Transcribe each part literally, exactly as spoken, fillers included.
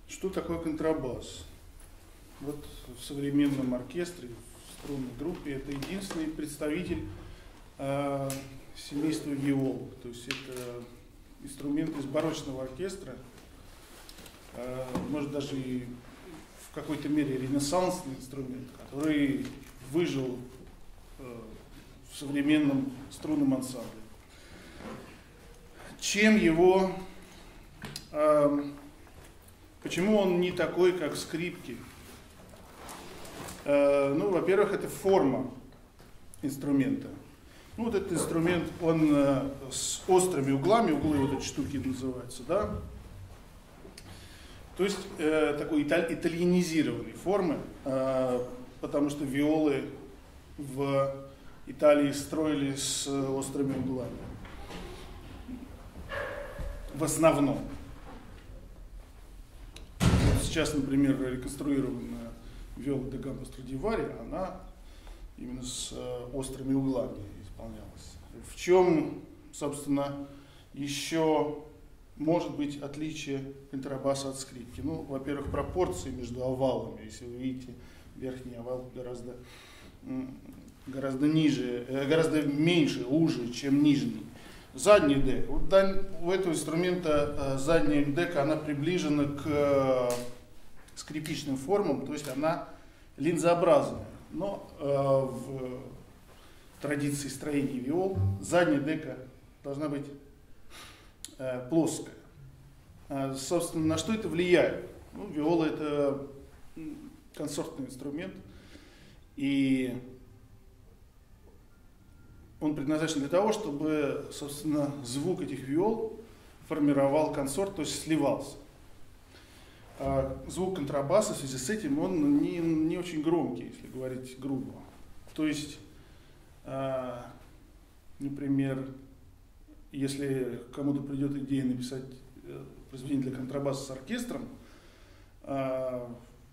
Что такое контрабас? Вот в современном оркестре, в струнной группе это единственный представитель э, семейства виол. То есть это инструмент из барочного оркестра, э, может даже и в какой-то мере ренессансный инструмент, который выжил э, в современном струнном ансамбле. Чем его, э, почему он не такой, как скрипки? Э, ну, во-первых, это форма инструмента. Ну, вот этот инструмент, он э, с острыми углами, углы вот эти штуки называются, да? То есть э, такой италь, итальянизированной формы, э, потому что виолы в Италии строили с острыми углами. В основном. Вот сейчас, например, реконструированная виола да гамма Страдивари, она именно с острыми углами исполнялась. В чем, собственно, еще может быть отличие контрабаса от скрипки? Ну, во-первых, пропорции между овалами. Если вы видите, верхний овал гораздо, гораздо ниже, гораздо меньше, уже, чем нижний. Задний дек. Вот у этого инструмента задняя дека, она приближена к скрипичным формам, то есть она линзообразная. Но э, в традиции строения виол задняя дека должна быть э, плоская. А, собственно, на что это влияет? Ну, виола — это консортный инструмент, и он предназначен для того, чтобы, собственно, звук этих виол формировал консорт, то есть сливался. А звук контрабаса в связи с этим, он не, не очень громкий, если говорить грубо. То есть, а, например, если кому-то придет идея написать произведение для контрабаса с оркестром, а,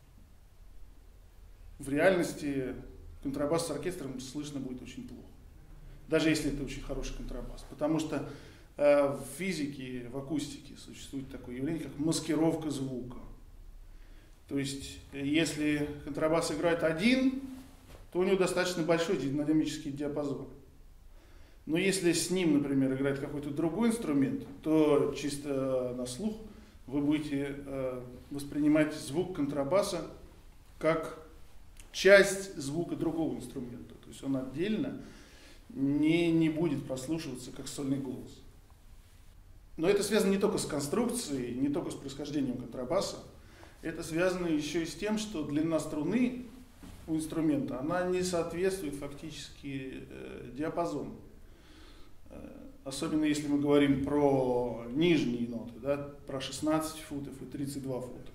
в реальности контрабас с оркестром слышно будет очень плохо. Даже если это очень хороший контрабас. Потому что э, в физике, в акустике существует такое явление, как маскировка звука. То есть, если контрабас играет один, то у него достаточно большой динамический диапазон. Но если с ним, например, играет какой-то другой инструмент, то чисто на слух вы будете э, воспринимать звук контрабаса как часть звука другого инструмента. То есть он отдельно Не, не будет прослушиваться как сольный голос. Но это связано не только с конструкцией, не только с происхождением контрабаса. Это связано еще и с тем, что длина струны у инструмента, она не соответствует фактически э, диапазону. Э, особенно если мы говорим про нижние ноты, да, про шестнадцать футов и тридцать два фута.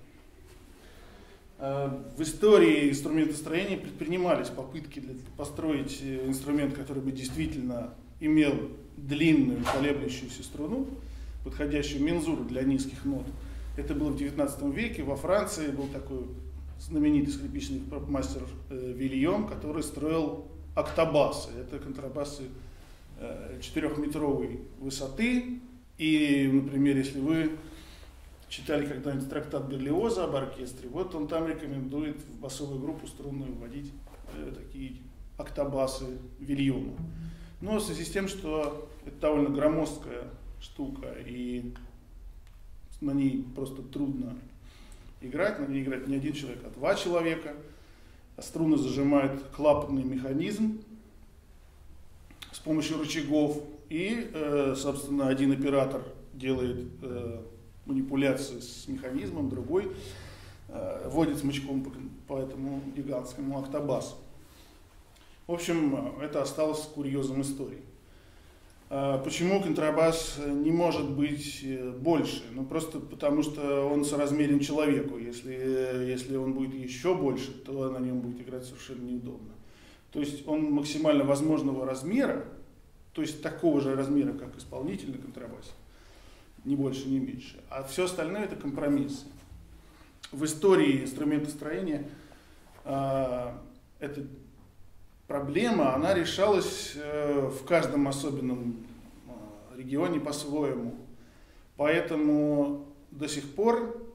В истории инструментостроения предпринимались попытки для, построить инструмент, который бы действительно имел длинную колеблющуюся струну, подходящую мензуру для низких нот. Это было в девятнадцатом веке. Во Франции был такой знаменитый скрипичный мастер э, Вильем, который строил октобасы. Это контрабасы э, четырехметровой высоты. И, например, если вы читали когда-нибудь трактат Берлиоза об оркестре, вот он там рекомендует в басовую группу струнную вводить э, такие октобасы Вильома. Но в связи с тем, что это довольно громоздкая штука, и на ней просто трудно играть, на ней играет не один человек, а два человека, а струны зажимает клапанный механизм с помощью рычагов, и, э, собственно, один оператор делает э, манипуляции с механизмом, другой э, водит смычком по, по этому гигантскому октобасу. В общем, это осталось курьезом истории. Э, почему контрабас не может быть больше? Ну, просто потому, что он соразмерен человеку. Если, если он будет еще больше, то на нем будет играть совершенно неудобно. То есть он максимально возможного размера, то есть такого же размера, как исполнительный контрабас, ни больше, ни меньше. А все остальное — это компромиссы. В истории инструментостроения э, эта проблема, она решалась э, в каждом особенном э, регионе по-своему. Поэтому до сих пор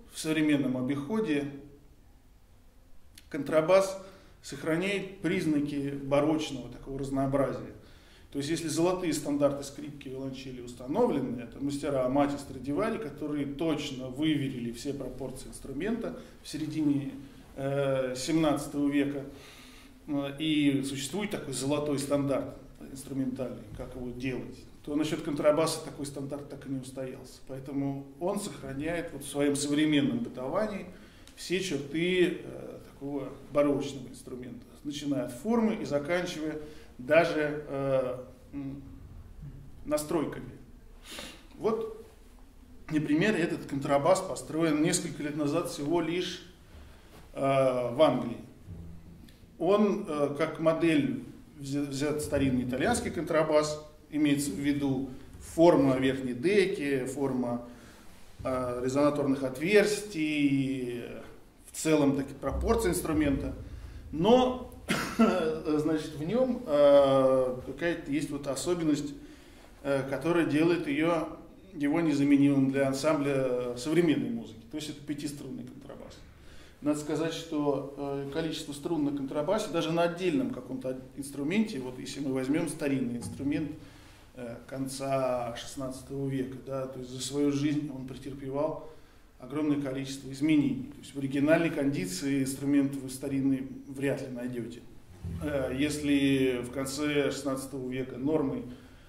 в современном обиходе контрабас сохраняет признаки барочного такого разнообразия. То есть, если золотые стандарты скрипки и виолончели установлены, это мастера Амати Страдивари, которые точно выверили все пропорции инструмента в середине э, семнадцатого века, и существует такой золотой стандарт инструментальный, как его делать, то насчет контрабаса такой стандарт так и не устоялся. Поэтому он сохраняет вот в своем современном бытовании все черты э, такого барочного инструмента, начиная от формы и заканчивая даже э, настройками. Вот, например, этот контрабас построен несколько лет назад всего лишь э, в Англии. Он, э, как модель, взят, взят старинный итальянский контрабас, имеется в виду форма верхней деки, форма э, резонаторных отверстий, в целом такие пропорции инструмента, но значит, в нем э, какая-то есть вот особенность, э, которая делает ее, его незаменимым для ансамбля современной музыки. То есть это пятиструнный контрабас. Надо сказать, что э, количество струн на контрабасе, даже на отдельном каком-то инструменте, вот если мы возьмем старинный инструмент э, конца шестнадцатого века, да, то есть за свою жизнь он претерпевал огромное количество изменений. То есть в оригинальной кондиции инструмент вы старинный вряд ли найдете. Если в конце шестнадцатого века нормой,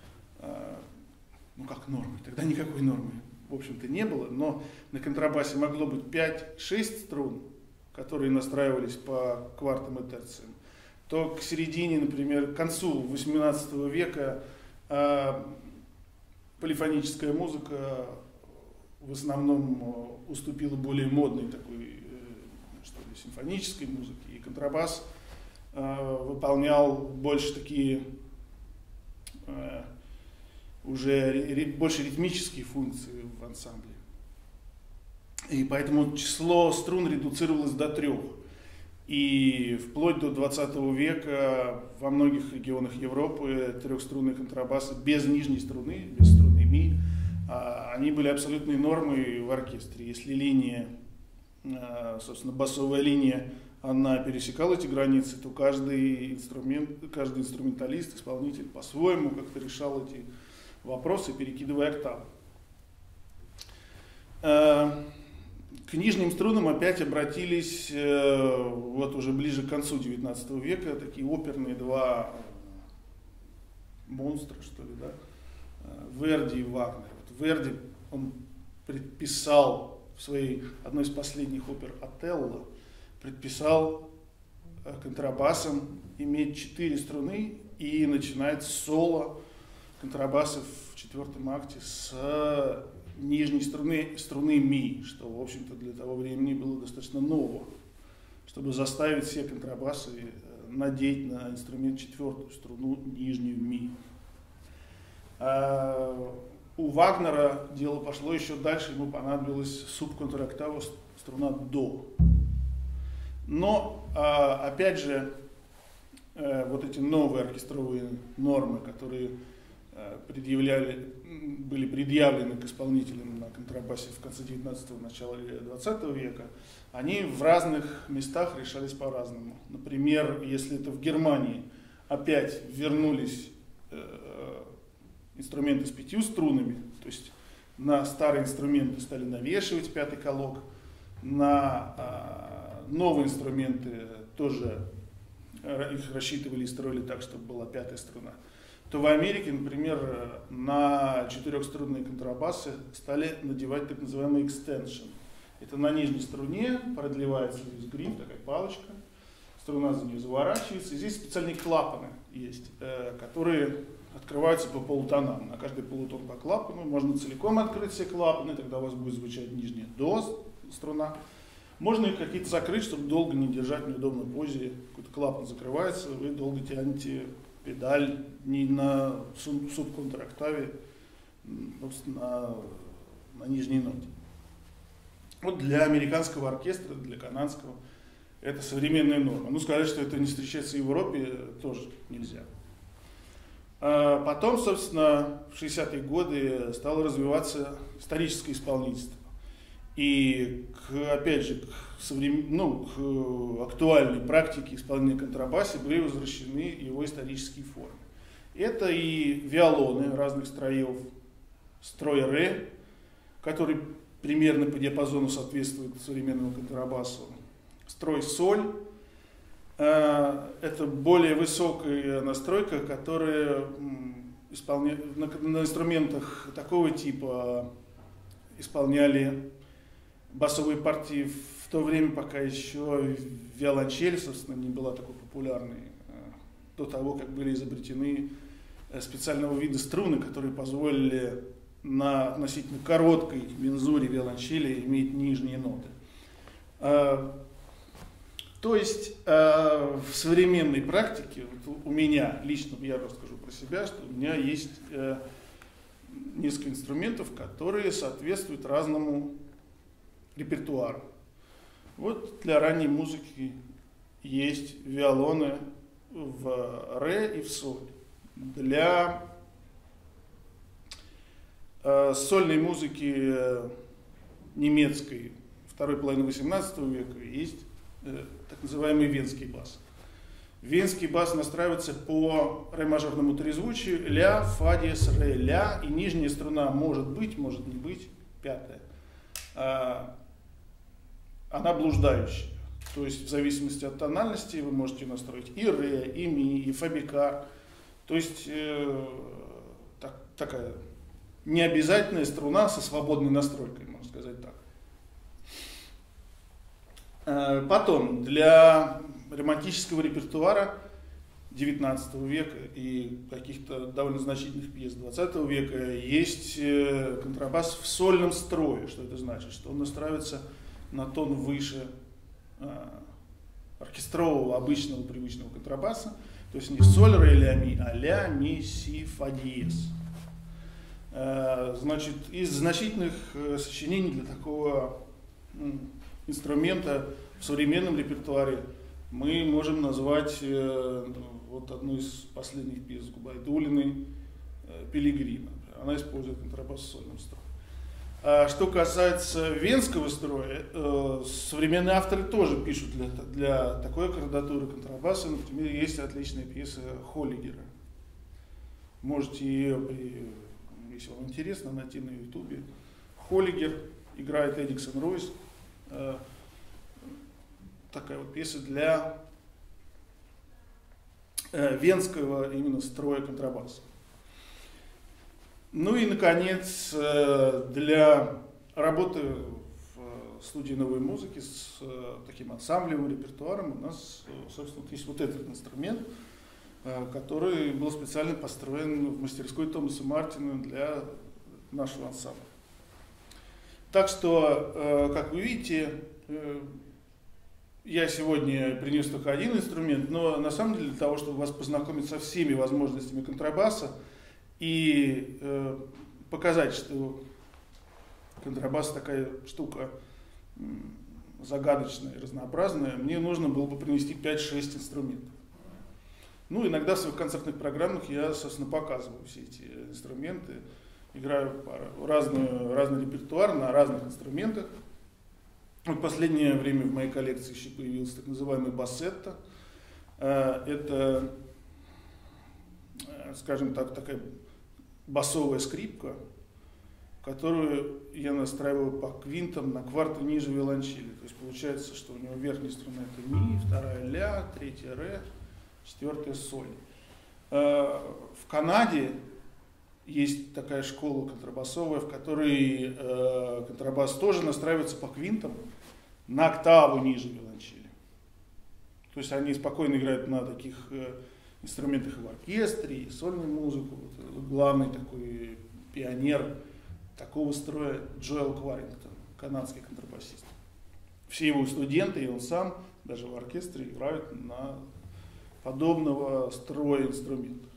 ну как нормой, тогда никакой нормы, в общем-то, не было, но на контрабасе могло быть пять-шесть струн, которые настраивались по квартам и терциям, то к середине, например, к концу восемнадцатого века полифоническая музыка в основном уступила более модной такой, что ли, симфонической музыке, и контрабас э, выполнял больше такие э, уже ри, больше ритмические функции в ансамбле. И поэтому число струн редуцировалось до трех. И вплоть до двадцатого века во многих регионах Европы трехструнные контрабасы без нижней струны, без струны ми, они были абсолютной нормой в оркестре. Если линия, собственно, басовая линия, она пересекала эти границы, то каждый инструмент, каждый инструменталист, исполнитель по-своему как-то решал эти вопросы, перекидывая октавы. К нижним струнам опять обратились вот уже ближе к концу девятнадцатого века такие оперные два монстра, что ли, да, Верди и Вагнер. Верди, он предписал в своей одной из последних опер «Отелло», предписал контрабасам иметь четыре струны, и начинается соло контрабаса в четвертом акте с нижней струны, струны ми, что, в общем-то, для того времени было достаточно ново, чтобы заставить все контрабасы надеть на инструмент четвертую струну, нижнюю ми. У Вагнера дело пошло еще дальше, ему понадобилась субконтрактава струна до. Но, опять же, вот эти новые оркестровые нормы, которые предъявляли, были предъявлены к исполнителям на контрабасе в конце девятнадцатого, начале двадцатого века, они в разных местах решались по-разному. Например, если это в Германии опять вернулись инструменты с пятью струнами, то есть на старые инструменты стали навешивать пятый колок, на а, новые инструменты тоже их рассчитывали и строили так, чтобы была пятая струна, то в Америке, например, на четырехструнные контрабасы стали надевать так называемый extension. Это на нижней струне продлевается гриф, такая палочка, струна за нее заворачивается, и здесь специальные клапаны есть, которые открываются по полутонам. На каждый полутон по клапану. Можно целиком открыть все клапаны, тогда у вас будет звучать нижняя до струна. Можно их какие-то закрыть, чтобы долго не держать в неудобной позе. Какой-то клапан закрывается, вы долго тянете педаль не на субконтрактаве, просто на, на нижней ноте. Вот для американского оркестра, для канадского, это современная норма. Ну, сказать, что это не встречается в Европе, тоже нельзя. Потом, собственно, в шестидесятые годы стало развиваться историческое исполнительство. и, к, опять же, к, соврем... ну, к актуальной практике исполнения контрабаса были возвращены его исторические формы. Это и виолоны разных строев, строй ре, который примерно по диапазону соответствует современному контрабасу, строй соль. Это более высокая настройка, которая исполня... на инструментах такого типа исполняли басовые партии в то время, пока еще виолончель, собственно, не была такой популярной, до того, как были изобретены специального вида струны, которые позволили на относительно короткой мензуре виолончели иметь нижние ноты. То есть в современной практике, вот у меня, лично я расскажу про себя, что у меня есть несколько инструментов, которые соответствуют разному репертуару. Вот для ранней музыки есть виолоны в ре и в соль. Для э, сольной музыки э, немецкой второй половины восемнадцатого века есть э, так называемый венский бас. Венский бас настраивается по ре-мажорному трезвучию ля, фа диез, ре, ля, и нижняя струна может быть, может не быть, пятая. Э, она блуждающая. То есть в зависимости от тональности вы можете настроить и ре, и ми, и фа бикар. То есть э, так, такая необязательная струна со свободной настройкой, можно сказать так. Э, потом, для романтического репертуара девятнадцатого века и каких-то довольно значительных пьес двадцатого века есть э, контрабас в сольном строе. Что это значит? Что он настраивается на тон выше э, оркестрового, обычного, привычного контрабаса. То есть не соль, ре, ля, ми, а ля, ми, си, фа диез. Значит, из значительных сочинений для такого инструмента в современном репертуаре мы можем назвать вот одну из последних пьес Губайдулиной «Пилигрима». Она использует контрабас в сольном строе. А что касается венского строя, э, современные авторы тоже пишут для, для такой кардатуры контрабаса. Например, есть отличная пьеса Холлигера. Можете ее, если вам интересно, найти на ютубе. Холлигер играет Эдиксон Ройс. Э, такая вот пьеса для э, венского именно строя контрабаса. Ну и, наконец, для работы в студии новой музыки с таким ансамблевым репертуаром у нас, собственно, есть вот этот инструмент, который был специально построен в мастерской Томаса Мартина для нашего ансамбля. Так что, как вы видите, я сегодня принес только один инструмент, но на самом деле для того, чтобы вас познакомить со всеми возможностями контрабаса, и э, показать, что контрабас такая штука загадочная и разнообразная, мне нужно было бы принести пять-шесть инструментов. Ну, иногда в своих концертных программах я, собственно, показываю все эти инструменты, играю разный, разный репертуар на разных инструментах. В последнее время в моей коллекции еще появился так называемый бассетто. Э, это, скажем так, такая басовая скрипка, которую я настраиваю по квинтам на кварту ниже виолончели. То есть получается, что у него верхняя струна это ми, вторая ля, третья ре, четвертая соль. В Канаде есть такая школа контрабасовая, в которой контрабас тоже настраивается по квинтам на октаву ниже виолончели. То есть они спокойно играют на таких инструментах и в оркестре, и сольную музыку. Вот, главный такой пионер такого строя Джоэл Кварингтон, канадский контрабасист. Все его студенты и он сам, даже в оркестре, играют на подобного строя инструментов.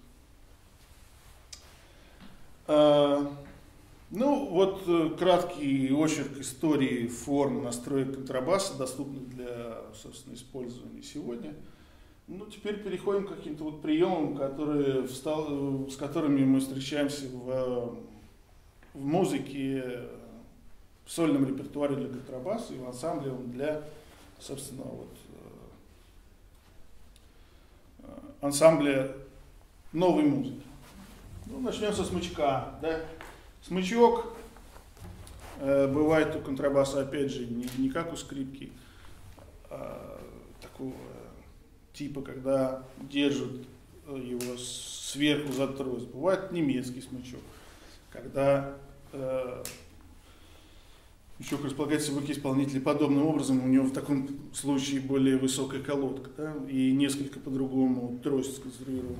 А, ну, вот краткий очерк истории форм настроек контрабаса, доступных для, собственно, использования сегодня. Ну, теперь переходим к каким-то вот приемам, которые встал, с которыми мы встречаемся в, в музыке в сольном репертуаре для контрабаса и в ансамбле он для, собственно, вот, ансамбля новой музыки. Ну, начнем со смычка. Да? Смычок э, бывает у контрабаса, опять же, не, не как у скрипки, а такого типа, когда держат его сверху за трость. Бывает немецкий смычок, когда э, смычок располагается в руке исполнителя подобным образом, у него в таком случае более высокая колодка, да, и несколько по-другому трость сконструирована.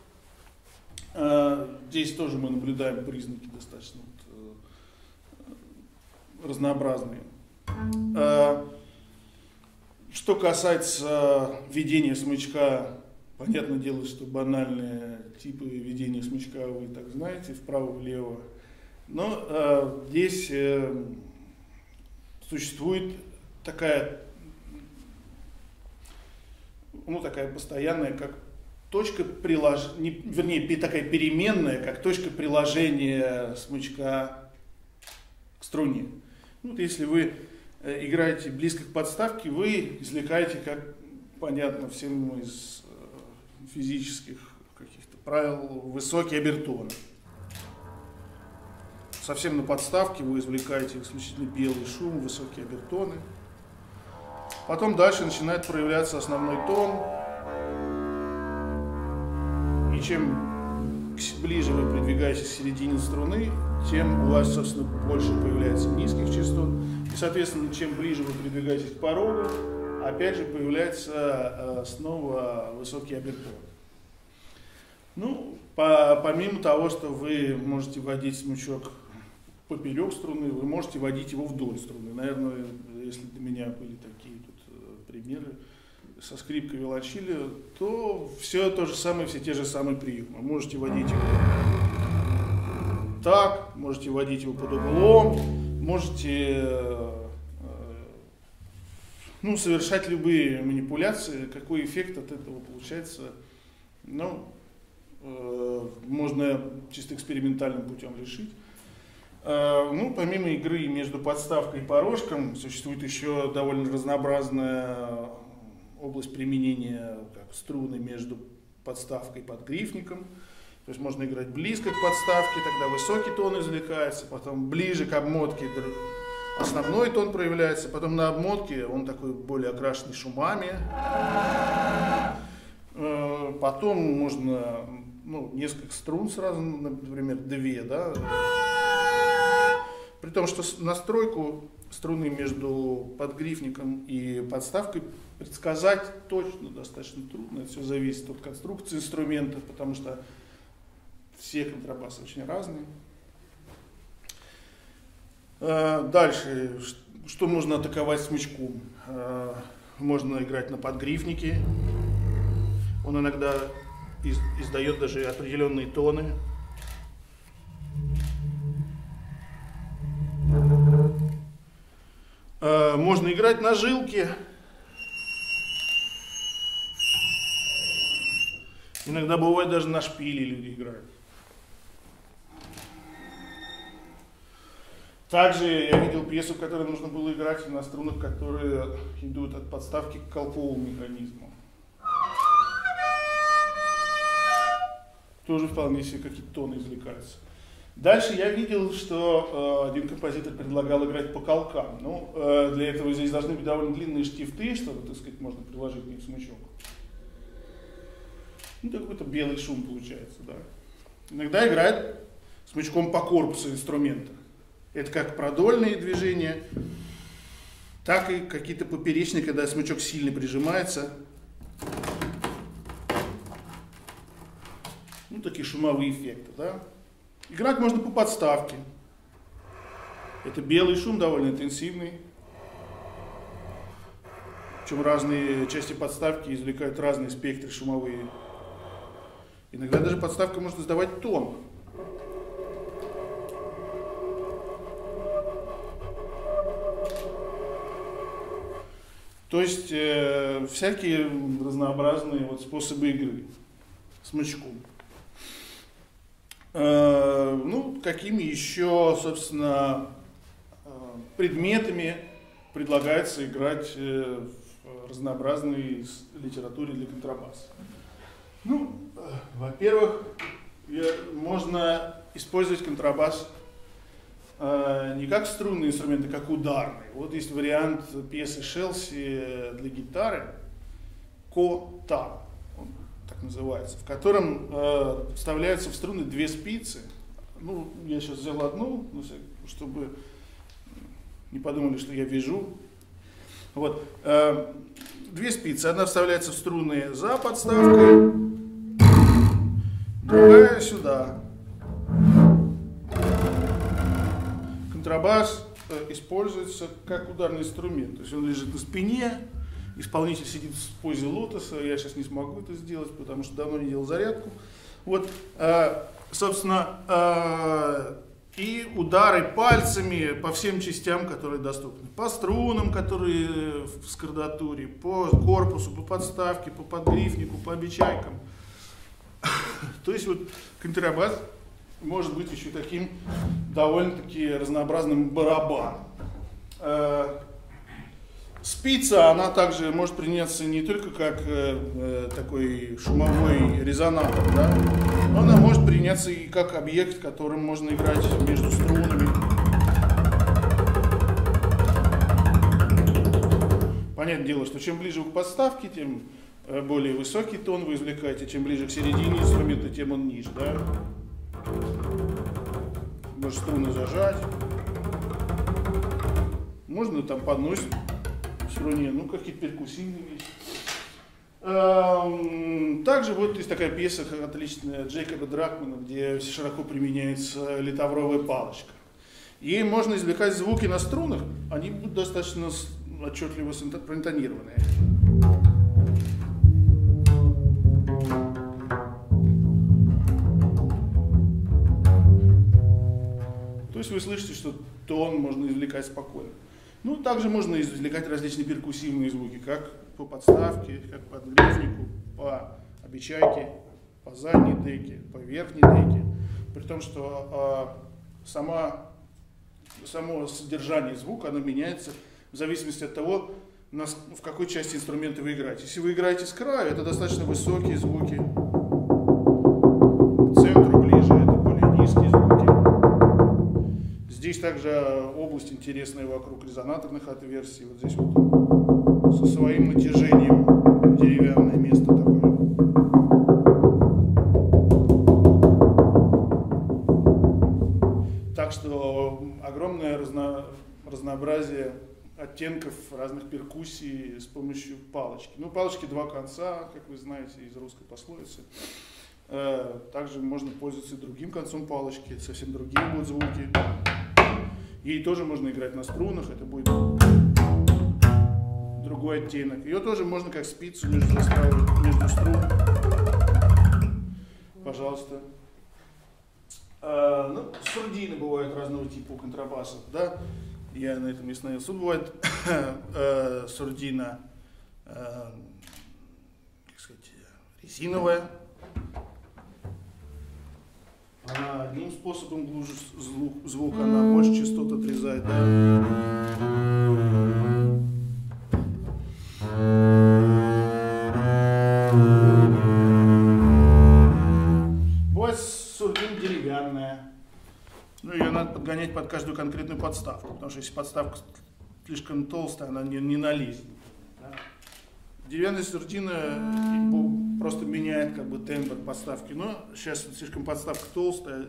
А здесь тоже мы наблюдаем признаки достаточно вот, разнообразные. А что касается ведения смычка, понятное дело, что банальные типы ведения смычка вы так знаете, вправо-влево. Но а, здесь э, существует такая, ну, такая постоянная, как точка приложения, вернее, такая переменная, как точка приложения смычка к струне. Ну, вот если вы играете близко к подставке, вы извлекаете, как понятно всем из физических каких-то правил, высокий обертон. Совсем на подставке вы извлекаете исключительно белый шум, высокие обертоны. Потом дальше начинает проявляться основной тон. И чем ближе вы придвигаетесь к середине струны, тем у вас, собственно, больше появляется низких частот. И, соответственно, чем ближе вы придвигаетесь к порогу, опять же появляется снова высокий обертон. Ну, по, помимо того, что вы можете вводить смычок поперек струны, вы можете водить его вдоль струны. Наверное, если до меня были такие тут примеры со скрипкой, виолончелью, то все то же самое, все те же самые приемы. Можете водить его так, можете водить его под углом, можете ну, совершать любые манипуляции. Какой эффект от этого получается, ну, можно чисто экспериментальным путем решить. Ну, помимо игры между подставкой и порожком, существует еще довольно разнообразная область применения, как струны между подставкой и подгрифником. То есть можно играть близко к подставке, тогда высокий тон извлекается, потом ближе к обмотке основной тон проявляется, потом на обмотке он такой более окрашенный шумами. Потом можно, ну, несколько струн сразу, например, две, да. При том, что настройку струны между подгрифником и подставкой предсказать точно достаточно трудно. Это все зависит от конструкции инструмента, потому что все контрабасы очень разные. Дальше, что можно атаковать смычком? Можно играть на подгрифнике. Он иногда издает даже определенные тоны. Можно играть на жилке. Иногда бывает даже на шпиле люди играют. Также я видел пьесу, в которой нужно было играть на струнах, которые идут от подставки к колковому механизму. Тоже вполне себе какие-то тоны извлекаются. Дальше я видел, что э, один композитор предлагал играть по колкам. Ну, э, для этого здесь должны быть довольно длинные штифты, чтобы, так сказать, можно приложить к ним смычок. Ну, какой-то белый шум получается, да. Иногда играет смычком по корпусу инструмента. Это как продольные движения, так и какие-то поперечные, когда смычок сильно прижимается. Ну, такие шумовые эффекты, да. Играть можно по подставке. Это белый шум, довольно интенсивный. Причем разные части подставки извлекают разные спектры шумовые. Иногда даже подставка может издавать тон. То есть э, всякие разнообразные вот способы игры смычком. Э, ну, какими еще, собственно, э, предметами предлагается играть в разнообразной литературе для контрабаса. Ну, во-первых, можно использовать контрабас не как струнные инструменты, как ударные. Вот есть вариант пьесы Шелси для гитары «Ко-та», он так называется, в котором э, вставляются в струны две спицы. Ну, я сейчас взял одну, чтобы не подумали, что я вяжу. Вот. Э, две спицы. Одна вставляется в струны за подставкой, другая сюда. Контрабас э, используется как ударный инструмент. То есть он лежит на спине, исполнитель сидит в позе лотоса. Я сейчас не смогу это сделать, потому что давно не делал зарядку. Вот, э, собственно, э, и удары пальцами по всем частям, которые доступны. По струнам, которые в скардатуре, по корпусу, по подставке, по подгрифнику, по обечайкам. То есть вот контрабас может быть еще таким довольно-таки разнообразным барабаном. Спица, она также может приняться не только как э, такой шумовой резонатор, да, но она может приняться и как объект, которым можно играть между струнами. Понятное дело, что чем ближе вы к подставке, тем более высокий тон вы извлекаете, чем ближе к середине инструмента, тем он ниже, да. Можно струны зажать. Можно там подносить в струне, ну, какие-то перкуссивные вещи. Также вот есть такая пьеса отличная Джейкоба Дракмана, где широко применяется литавровая палочка. Ей можно извлекать звуки на струнах, они будут достаточно отчетливо проинтонированные. То есть вы слышите, что тон можно извлекать спокойно. Ну, также можно извлекать различные перкуссивные звуки, как по подставке, как по подгрифнику, по обечайке, по задней деке, по верхней деке. При том, что э, сама, само содержание звука, оно меняется в зависимости от того, на, в какой части инструмента вы играете. Если вы играете с краю, это достаточно высокие звуки. К центру ближе, это более низкие звуки. Здесь также область интересная вокруг резонаторных отверстий. Вот здесь вот со своим натяжением деревянное место такое. Так что огромное разно, разнообразие оттенков разных перкуссий с помощью палочки. Ну, палочки два конца, как вы знаете из русской пословицы. Также можно пользоваться и другим концом палочки, это совсем другие будут звуки. Ей тоже можно играть на струнах, это будет другой оттенок. Ее тоже можно как спицу между заставой, между струн. Пожалуйста. А, ну, сурдины бывают разного типа у контрабасов, да? Я на этом не остановился. Тут бывает э, сурдина, э, как сказать, резиновая. Она одним способом глушит звук, звук, она больше частот отрезает, да? Бывает сурдина деревянная. Ну, ее надо подгонять под каждую конкретную подставку, потому что если подставка слишком толстая, она не, не налезет. Да? Деревянная сурдина просто меняет как бы тембр подставки, но сейчас слишком подставка толстая.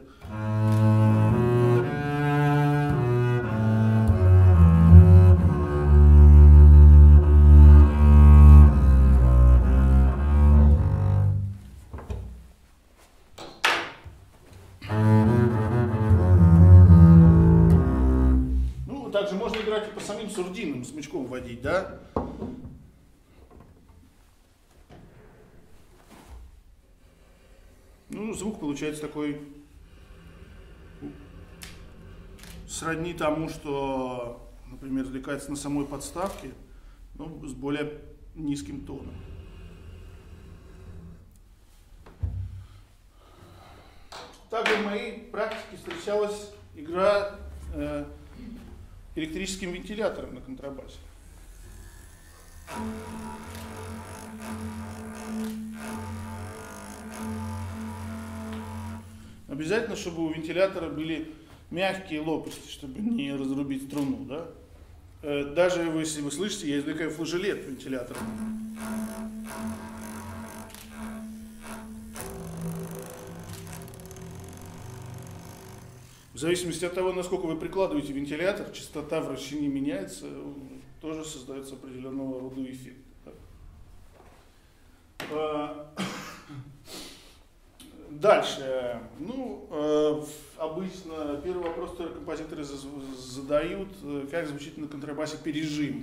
Ну, также можно играть и по самим сурдинам, смычком вводить, да? Ну, звук получается такой сродни тому, что, например, извлекается на самой подставке, но с более низким тоном. Также в моей практике встречалась игра э, электрическим вентилятором на контрабасе. Обязательно, чтобы у вентилятора были мягкие лопасти, чтобы не разрубить струну. Да? Даже если вы слышите, я извлекаю флажолет вентилятора. В зависимости от того, насколько вы прикладываете вентилятор, частота вращения меняется, тоже создается определенного рода эффект. Дальше. Ну, обычно первый вопрос, который композиторы задают, как звучит на контрабасе пережим.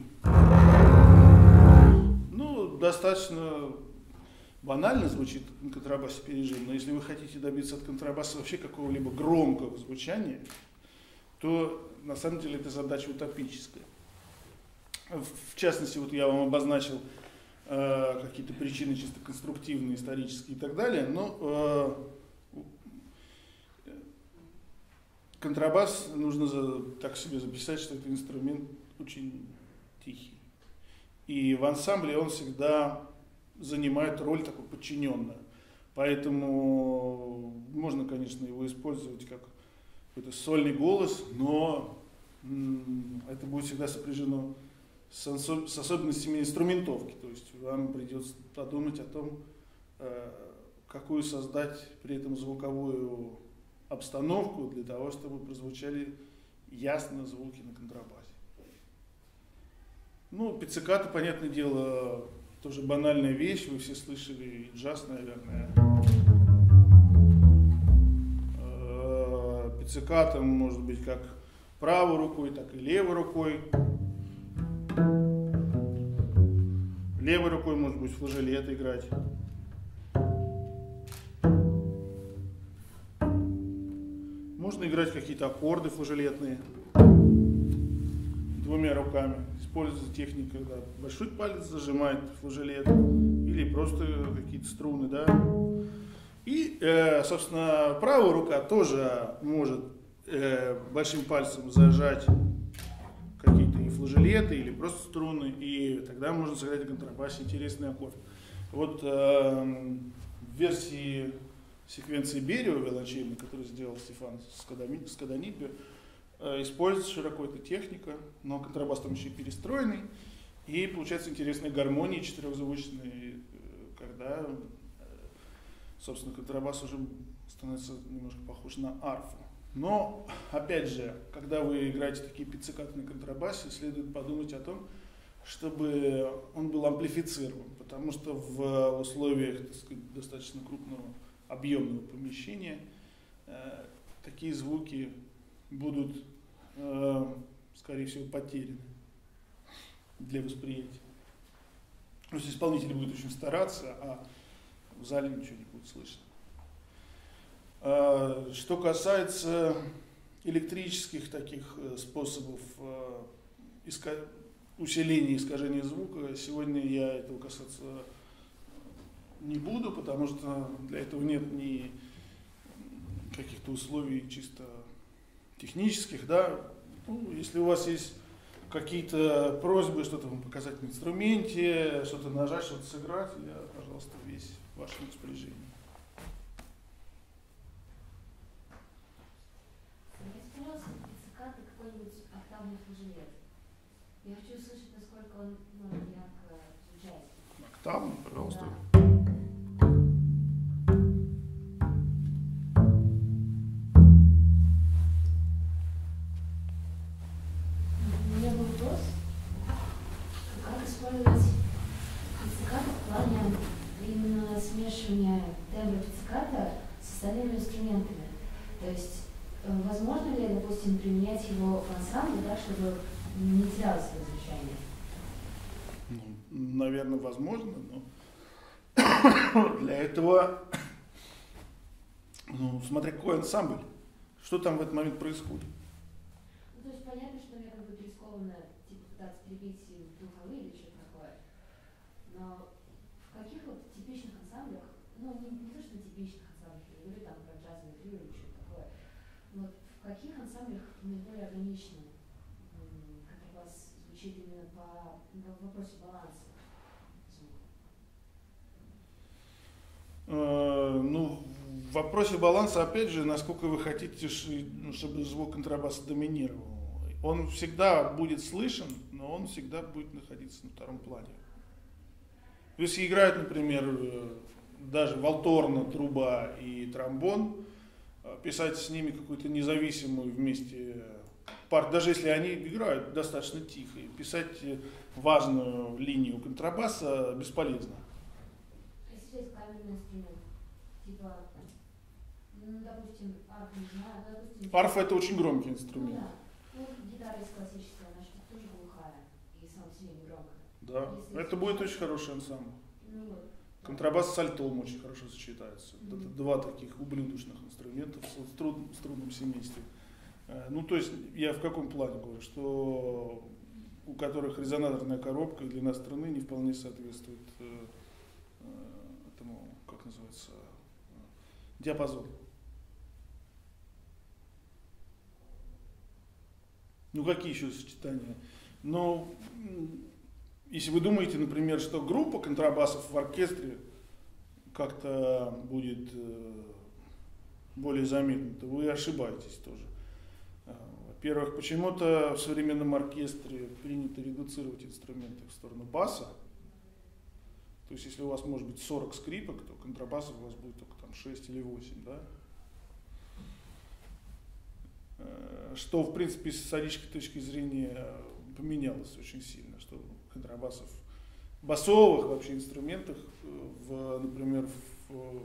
Ну, достаточно банально звучит на контрабасе пережим, но если вы хотите добиться от контрабаса вообще какого-либо громкого звучания, то на самом деле эта задача утопическая. В частности, вот я вам обозначил э, какие-то причины чисто конструктивные, исторические и так далее, но э, контрабас нужно за, так себе записать, что это инструмент очень тихий. И в ансамбле он всегда занимает роль такой подчиненную. Поэтому можно, конечно, его использовать как какой-то сольный голос, но м, это будет всегда сопряжено с, особ- с особенностями инструментовки. То есть вам придется подумать о том, э, какую создать при этом звуковую обстановку для того, чтобы прозвучали ясно звуки на контрабасе. Ну, пиццикато, понятное дело, тоже банальная вещь, вы все слышали джаз, наверное. Пиццикато может быть как правой рукой, так и левой рукой. Левой рукой может быть флажолет играть. Можно играть какие-то аккорды флажолетные двумя руками. Используется техника, когда большой палец зажимает флажолет или просто какие-то струны, да. И, э, собственно, правая рука тоже может э, большим пальцем зажать какие-то и флажолеты, или просто струны, и тогда можно сыграть на контрабасе интересный аккорд. Вот э, в версии секвенции Берио виолончельной, которую сделал Стефан Скаданиппи, э, используется широко эта техника, но контрабас там еще и перестроенный, и получается интересные гармонии четырехзвучные, когда собственно, контрабас уже становится немножко похож на арфу. Но, опять же, когда вы играете такие пиццикаты на контрабасе, следует подумать о том, чтобы он был амплифицирован, потому что в условиях, так сказать, достаточно крупного объемного помещения э, такие звуки будут, э, скорее всего, потеряны для восприятия. То есть исполнитель будет очень стараться, а в зале ничего не будет слышно. Что касается электрических таких способов усиления искажения звука, сегодня я этого касаться не буду, потому что для этого нет ни каких-то условий чисто технических. Да? Ну, если у вас есть какие-то просьбы, что-то вам показать на инструменте, что-то нажать, что-то сыграть, я, пожалуйста, весь в вашем распоряжении. Скажите, пожалуйста, пиццикато какой-нибудь октавный флажолет. Я хочу услышать, насколько он ну, ярко звучит. Октавный, пожалуйста. Да. У меня был вопрос, как использовать пиццикато в плане именно смешивания тембра пиццикато с остальными инструментами. То есть, возможно ли, допустим, применять его в ансамбле, да, чтобы не терялось свое звучание? Ну, наверное, возможно, но для этого, ну, смотря какой ансамбль, что там в этот момент происходит. Ну, то есть понятно, что мне как бы рискованно типа, пытаться перебить духовые или что-то такое. Но в каких вот типичных ансамблях, ну не, не то, что типичных ансамблях, я говорю там про джазовый трио или что-то такое, вот в каких ансамблях наиболее органично в вопросе баланса звука? Э, ну, в вопросе баланса, опять же, насколько вы хотите, чтобы звук контрабаса доминировал. Он всегда будет слышен, но он всегда будет находиться на втором плане. Если играют, например, даже валторна, труба и тромбон, писать с ними какую-то независимую вместе партию, даже если они играют достаточно тихо, писать важную линию контрабаса бесполезно. Если есть камерный инструмент, типа, ну, допустим, арфа, не знаю, допустим... Арфа — это очень громкий инструмент. Ну, да. Ну, гитара есть классическая, она же тоже глухая и сама по себе не громкая. Да, если это будет очень хороший ансамбль. Ну, вот. Контрабас с альтом очень хорошо сочетается. Mm-hmm. Это два таких ублюдочных инструмента в струн, струнном семействе. Ну, то есть, я в каком плане говорю, что у которых резонаторная коробка и длина струны не вполне соответствует э, этому, как называется, диапазону. Ну, какие еще сочетания? Но если вы думаете, например, что группа контрабасов в оркестре как-то будет э, более заметна, то вы ошибаетесь тоже. Во-первых, почему-то в современном оркестре принято редуцировать инструменты в сторону баса. То есть, если у вас может быть сорок скрипок, то контрабасов у вас будет только там шесть или восемь, да? Что, в принципе, с исторической точки зрения поменялось очень сильно, что контрабасов, басовых вообще инструментах, в, например, в,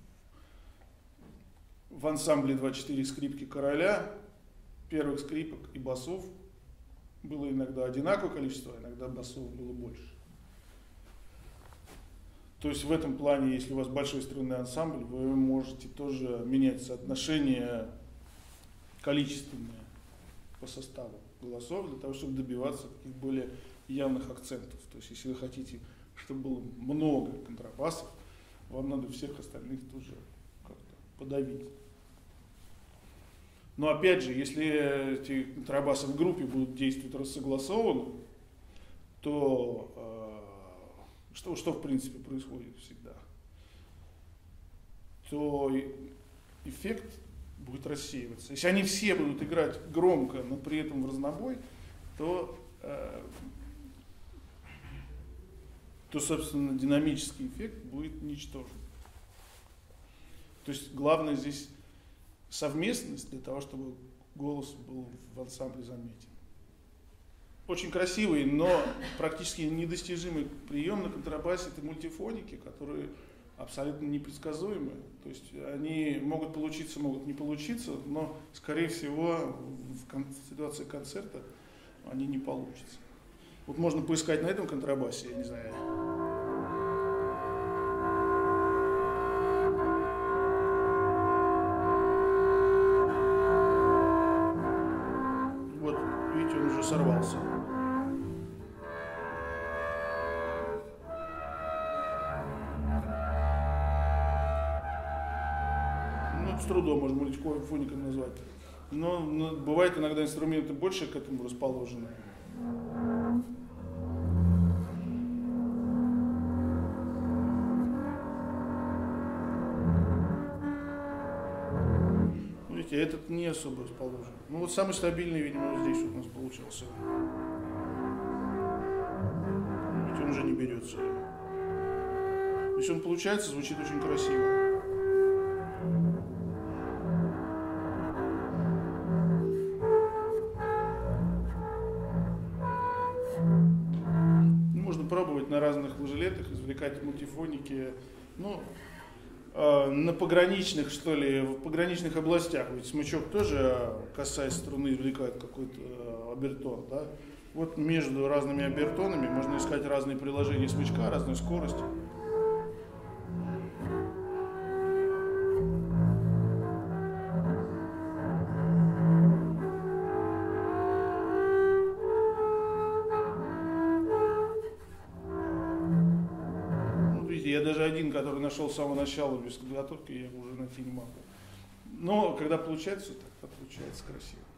в ансамбле двадцать четыре скрипки короля, первых скрипок и басов было иногда одинаковое количество, а иногда басов было больше. То есть в этом плане, если у вас большой струнный ансамбль, вы можете тоже менять соотношение количественное по составу голосов для того, чтобы добиваться таких более явных акцентов. То есть если вы хотите, чтобы было много контрабасов, вам надо всех остальных тоже как-то подавить. Но опять же, если эти контрабасы в группе будут действовать рассогласованно, то э, что, что в принципе происходит всегда, то эффект будет рассеиваться. Если они все будут играть громко, но при этом в разнобой, то, э, то собственно, динамический эффект будет ничтожен. То есть главное здесь совместность для того, чтобы голос был в ансамбле заметен. Очень красивый, но практически недостижимый прием на контрабасе — это мультифоники, которые абсолютно непредсказуемы. То есть они могут получиться, могут не получиться, но, скорее всего, в ситуации концерта они не получатся. Вот можно поискать на этом контрабасе, я не знаю. Вот, видите, он уже сорвался. С трудом можно мультифоником назвать. Но, но бывает иногда инструменты больше к этому расположены. Видите, этот не особо расположен. Ну вот самый стабильный, видимо, вот здесь вот у нас получился. Видите, он уже не берется. Если он получается, звучит очень красиво. Пробовать на разных ложелетах, извлекать мультифоники, ну, э, на пограничных, что ли, в пограничных областях. Ведь смычок тоже, касаясь струны, извлекает какой-то э, обертон, да? Вот между разными обертонами можно искать разные приложения смычка, разную скорость. Я даже один, который нашел с самого начала без подготовки, я уже найти не могу. Но когда получается, так получается красиво.